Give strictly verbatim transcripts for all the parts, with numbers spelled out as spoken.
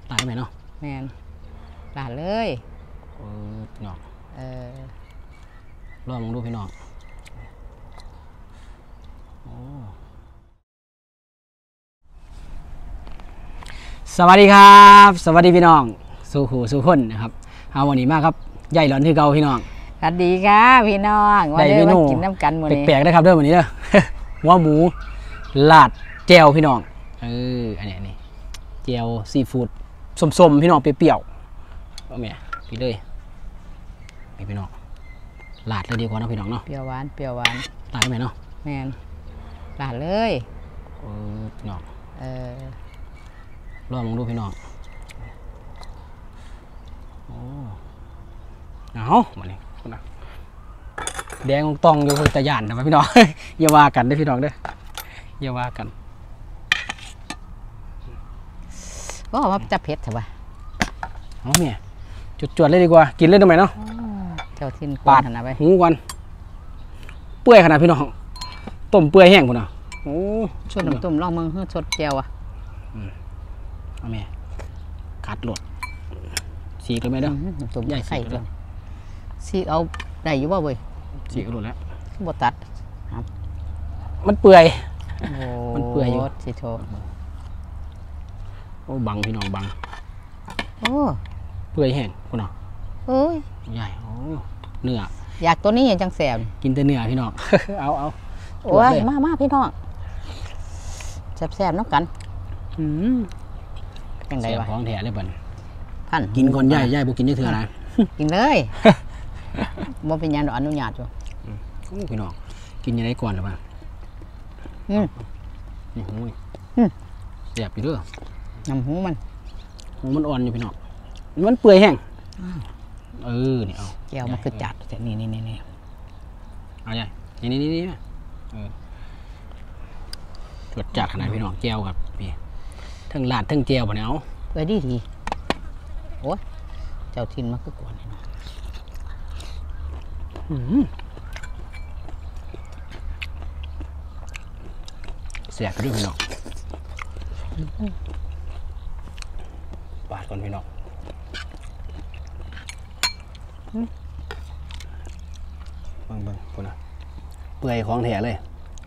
ตายไหมเนาะแมนลาดเลยเออพี่น้องเออลองดูพี่น้องสวัสดีครับสวัสดีพี่น้องสู่หูสู่คนนะครับเอาวันนี้มากครับใหญ่หลอนที่เก่าพี่น้องสวัสดีค่ะพี่น้องได้เมนูกินน้ำกันมื้อนี้แปลกๆได้ครับเด้อวันนี้เด้อหัวหมูลาดแจ่วพี่น้องเอออันนี้อันนี้แจ่วซีฟู้ดส้มๆพี่น้องเปรี้ยวๆเอาแม่พี่เลยนี่พี่น้องลาดเลยดีกว่านะพี่น้องเนาะเปรี้ยวหวานเปรี้ยวหวานลาดได้ไหมเนาะแมนลาดเลยเออพี่น้องเออลองดูพี่น้องโอ้เอามาเนี่ยนะแดงตองอยู่คนตะยานนะพี่น้อง อย่าว่ากันได้พี่น้องเด้ออย่าว่ากันก็ว่าจะเผ็ดใช่ปะเอาเมียจุดๆเลยดีกว่ากินเลยได้ไหมเนาะเจ้าทิ้นปาดขนาดไปหูกันเปื่อยขนาดพี่น้องต้มเปื่อยแห้งคุณนะโอ้ชดน้ำต้มลองมึงชดเจียวอ่ะเอาเมียกัดหลดสีกเลยไหมเด้อต้มใหญ่ใส่เลยสีเอาได้อยู่บ่เว้ยสีกหลดแล้วบ่ตัดมันเปื่อยมันเปื่อยอยู่สิโชโอ้บังพี่น้องบังโอ้เปื่อยแห้งคุณเนาะเอ้ยใหญ่โอ้เนื้ออยากตัวนี้ยังจังแสบกินแต่เนื้อพี่น้องเอาเอาโอ้ยมามาพี่น้องแสบๆน้องกันอืมยังไงวะของแถเลยบันท่านกินก่อนใหญ่ใหญ่บุกินได้เถื่อนะกินเลยบ่เป็นยันอนุญาตอยู่พี่น้องกินยังไงก่อนหรือเปล่าอืมนี่หูอืมเสียบไปด้วยน้ำหูมันหูมันอ่อนอยู่พี่น้องมันเปื่อยแห้งเออนี่เอาแก้วมันคือจัดแต่นี่นี่นี่นี่เอาใหญ่นี่นี่นี่นี่เออจดจัดขนาดพี่น้องแก้วกับพี่ทั้งลาดทั้งแก้วบ่เนี่ยเอาเอ้ยดีทีโอ้ยเจ้าทินมันก็กวนนี่นะเสียบไปด้วยพี่น้องปาดก่อนพี่น้องเบิ่งเบิ่งคนน่ะเปื่อยของแถเลย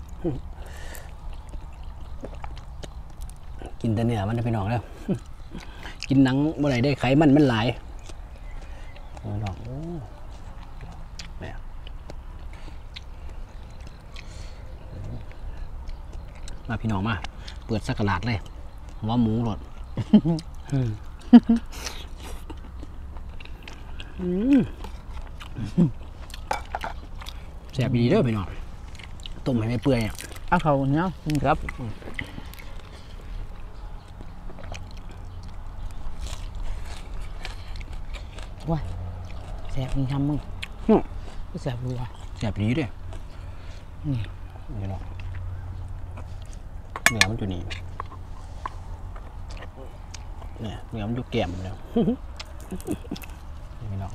กินแต่เนื้อมันพี่น้องแล้วกินหนังเมื่อไหร่ได้ไขมันมันหลายพี่น้องเนี่ยมาพี่น้องมาเปิดสักกะลาดเลยหัวหมูหลดแซ่บดีเด้อพี่น้องต้มให้ไม่เปื่อยเอาเขาเนาะครับว้าแซ่บมึงทำมึงก็แซ่บดูว่ะแซ่บดีเด้อนี่พี่น้องเนื้อมันอยู่นี่เนี่ยเนื้อมันอยู่แก้มแล้วพี่น้อง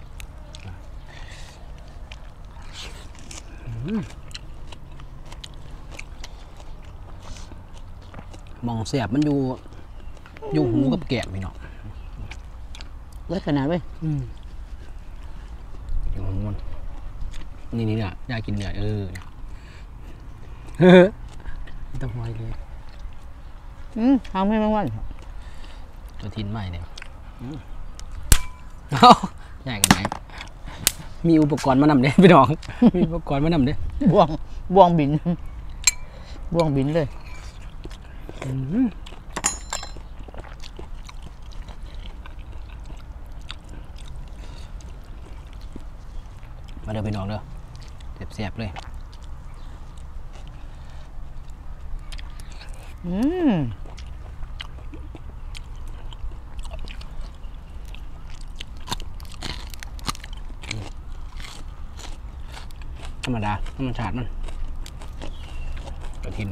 มองเสียบมันอยู่อยู่หูกับแก้มพี่น้องเล็กขนาดเว้ยอยู่หูมันนี่นี่เนี่ยได้กินเนื้อเออต้องหอยเลยอืมทำให้มันวันตัวทินใหม่เนี่ยเอาใหญ่กันไหนมีอุปกรณ์มานำเด้พี่น้องมีอุปกรณ์มานำเด้บ่วงบ่วงบินบ่วงบินเลยมาเด้อพี่น้องเด้อเสียบๆเลยอืมธรรมดาธรรมชาติมันกระทิน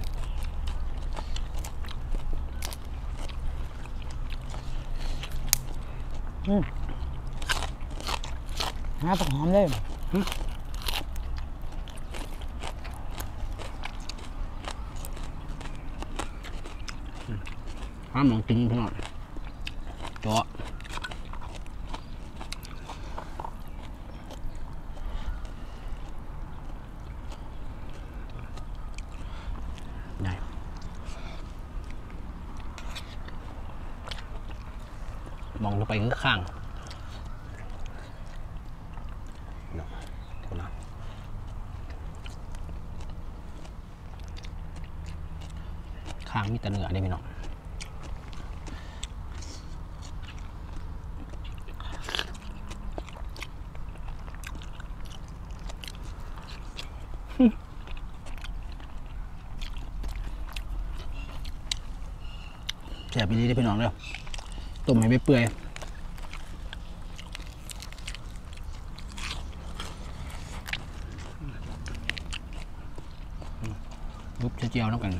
อืมหาผักหอมเลยห้ามหนองตึงพี่น้องเจาะได้มองลงไปคือข้างเนาะนะข้างมีแต่เนื้อได้ไหมเนาะแซ่บไปดีได้พี่น้องเด้อต้มให้ไม่เปื่อยยุบเจียวๆแล้วกัน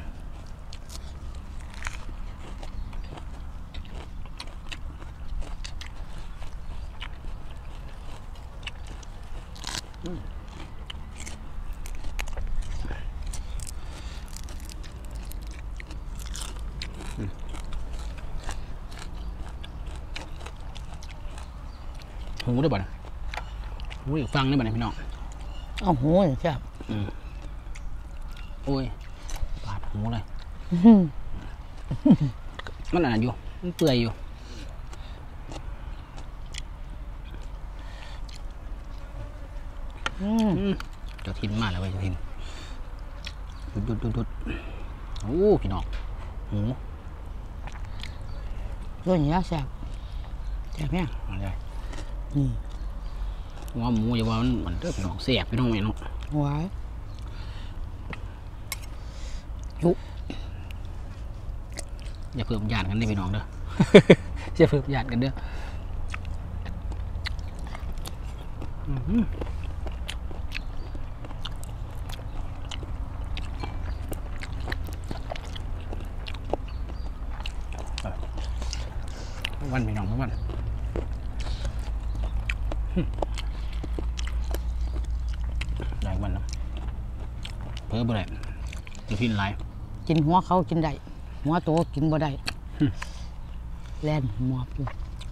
หูได้บ่นะหูอีกฟังได้บ่นะพี่น้องเอาหูใช่บอืมโอ้ยปาดหูเลยมันอะไรอยู่มันเปื่อยอยู่เจ้าทินมากเลยเว้ยเจ้าทินดุดดุดดุดดุดโอ้พี่น้องหูตัวนี้แซ่บแซ่บเนี่ยอะไรนี่หัวหมูอย่าว่ามันมันเด้อพี่น้องเสียบพี่น้องไหมน้องหวานยุอย่าเพิ่มหยาดกันได้พี่น้องเด้ออย่าเพิ่มหยาดกันเด้อวันพี่น้องทุกวันได้วันนะเพิ่มอะไรจะพินไรกินหัวเขากินได้หัวโตกินบ่ได้แล่นหมอบอยู่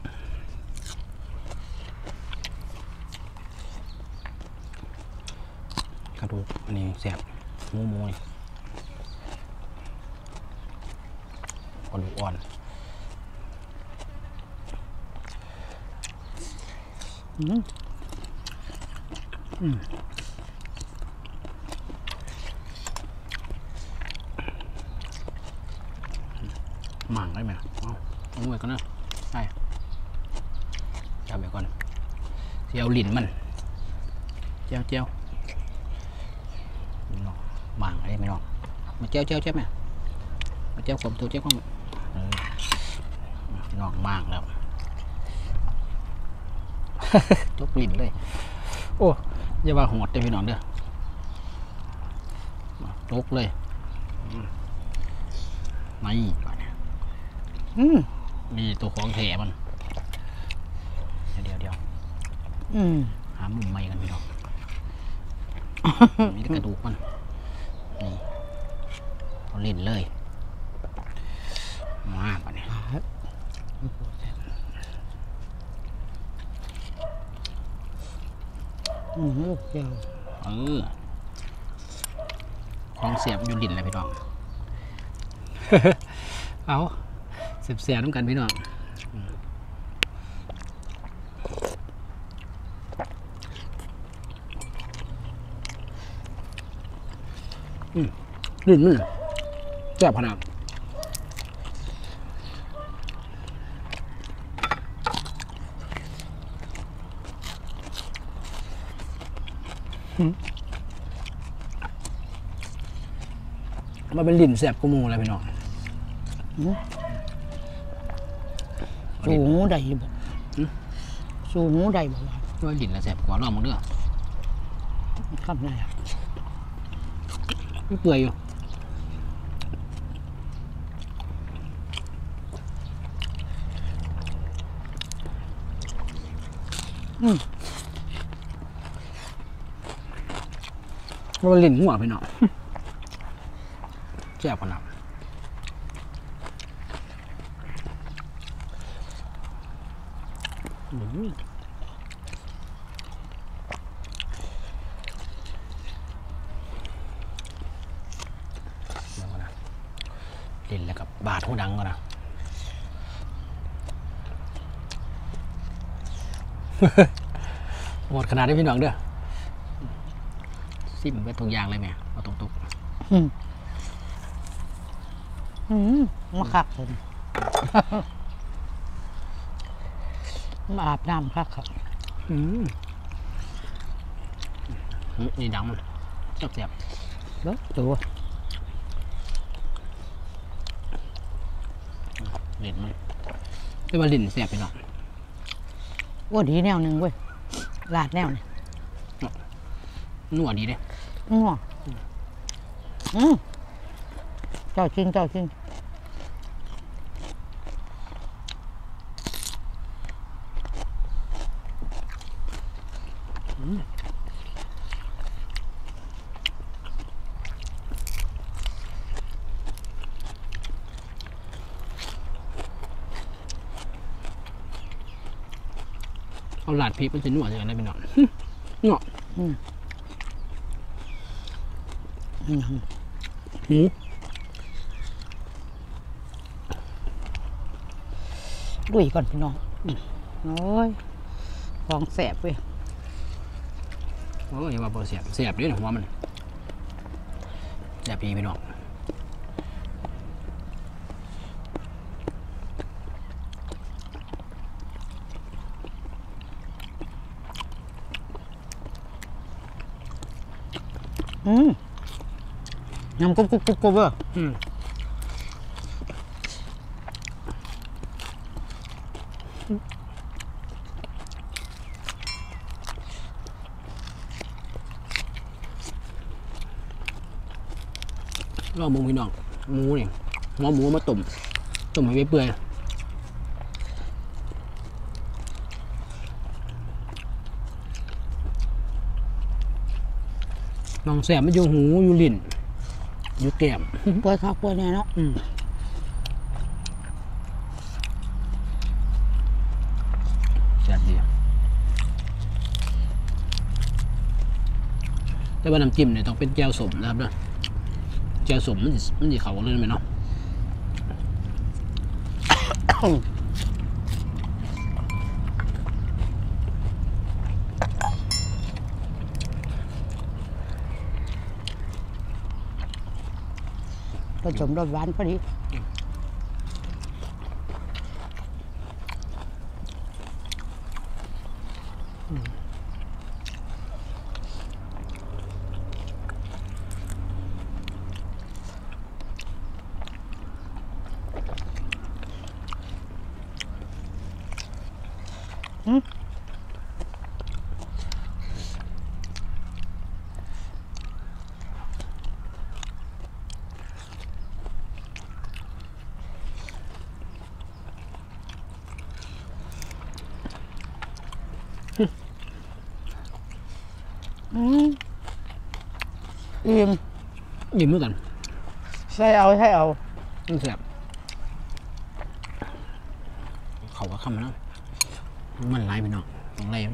กระดูกอันนี้แสบหมูหมูนี่กระดูกอ่อนอืมอืมหมั่งได้ไหมเอาเอาไว้ก่อนนะใช่จับไว้ก่อนเจียวลิ้นมันเจียวเจียวหมั่งได้ไหมน้องมาเจียวเจียวเจียวไหมมาเจียวความตัวเจียวความน้องหมั่งแล้วจกลิ้นเลยโอ้อย่าว่าหดได้พี่น้องเด้อจกเลยไม่อืมนี่ตัวของแถมันเดี๋ยวเดี๋ยวอืมหามุมใหม่กันพี่น้องมีแต่กระดูกมันนี่เอาเล่นเลยมาปะเนี่ยอืมลูกเจียวเออของเสียบอยู่ลิ้นเลยพี่น้องเอาเสียบๆน้ำกันพี่น้องอืมลิ้นมันแซ่บขนาดมันเป็นลิ้นแซ่บกูมูเลยพี่น้องสูหูได้บ่สูหูได้บ่ว่าด้วยลิ้นแล้วแซ่บกว่าลองมึงเด้อคำไหนอ่ะไม่เปื่อยอยู่อืมมันลิ้นหัวพี่น้องแซ่บขนาดเล่นแล้วกับบาดหัวดังก่อนนะหมดขนาดได้พี่น้องเด้อซิมไปตรงยางเลยแม่เอาตรงตุกอืมอืมมาคักเลยมาอาบน้ำคักครับอืมนี่ดังมันจับเสียบเด้อตัวเล่นมันเรียกว่าลิ้นเสียบไปหน่อยว่าดีแนวหนึ่งเว้ยลาดแนวนี่นัวดีเด้นัวอืมเจ้าจริงเจ้าจริงเอาหลาดพริกมันจะนัวอย่างไรพี่น้องนัวหมูดุยก่อนพี่น้องโอ้ยฟองแสบเว้ยโอ้ยอย่ามาบอกเสียบเสียบด้วยหัวมันเสียบพี่พี่น้องอืมยำกรุบกรุบกรุบกรุบอ่ะอืมลองมึงพี่น้องหมูเนี่ยหัวหมูมาต้มต้มให้เปื่อยน้องแสบมันอยู่หูอยู่ลิ้นอยู่แก้มป่วยคักป่วยแน่เนาะแสบดีแต่ว่าน้ำจิ้มเนี่ยต้องเป็นแจ่วสมนะครับเนาะแจ่วสมมันมันจะเข้ากันเลยไหมเนาะผสมรสหวานพอดีอืมอืมอิ่มยิ้มด้วยกันใช่เอาใช่เอามันแสบเขาก็คำนะมันไล่ไปเนาะต้องไล่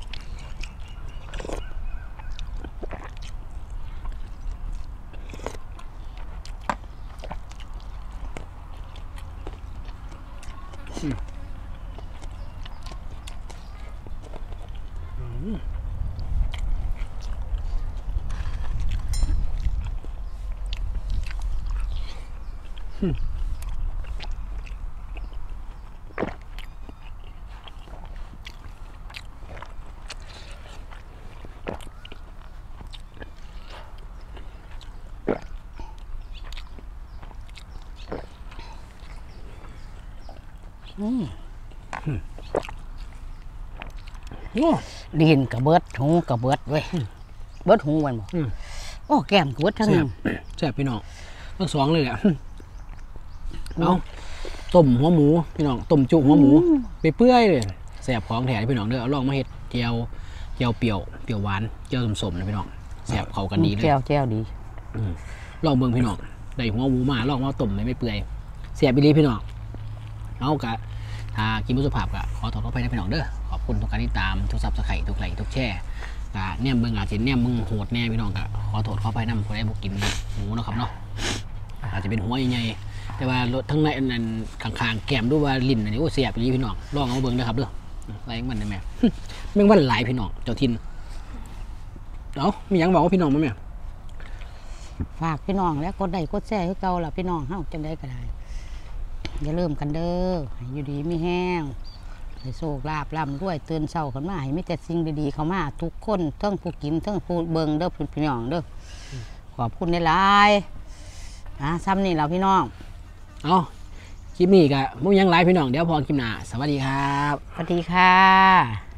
ดินกับเบิดหูกับเบิดเว้ยเบิดหูมันบอกโอ้แก้มกับเบิดทั้งนั้นแซ่บพี่น้องทั้งสองเลยแหละเอาต้มหัวหมูพี่น้องต้มจุหัวหมูไปเปื่อยเลยแซ่บของแถมพี่น้องเด้อเอาลองมาเฮ็ดเจียวเจียวเปรี้ยวเปรี้ยวหวานเจียวสมๆนะพี่น้องแซ่บเข้ากันดีเลยเจียวเจียวดีลองเบิ่งพี่น้องได้หัวหมูมาลองมาต้มไม่เปื่อยแซ่บไปเลยพี่น้องเอากะถ้ากินมุสภาพกะขอถอดเข้าไปนะพี่น้องเด้อขอคุณทุกการที่ตามทุกซับสไครต์ทุกไลค์ทุกแชร์กะเนี่ยมึงอาจจะเนี่ยมึงโหดแน่พี่น้องกะขอโทษขออภัยนำคนได้บุกินหมูนะครับเนาะอาจจะเป็นหัวใหญ่ๆแต่ว่ารถทั้งในนั้นข้างๆแก้มด้วยว่าลิ้นอันนี้โอ้เสียบอย่างนี้พี่น้องลองเอาเบิ้งนะครับเด้ออะไรมันได้ไหมแม่งวันหลายพี่น้องเจ้าทินเอ้ามียังบอกว่าพี่น้องมั้ยแม่ฝากพี่น้องแล้วกดไลค์กดแชร์ให้เก่าล่ะพี่น้องเฮาจังได้ก็ได้อย่าลืมกันเด้อให้อยู่ดีมีแห้งให้โชคลาภร่ำรวยตื่นเช้าขึ้นมาให้มีแต่สิ่งดีๆเข้ามาทุกคนทั้งผู้กินทั้งผู้เบิ่งเด้อพี่น้องเด้อขอบคุณหลายๆอ่ะซ้ำนี่เราพี่น้องเอาคลิปนี้ก็มุ่งยังไลฟ์พี่น้องเดี๋ยวพอคลิปหน้าสวัสดีครับสวัสดีค่ะ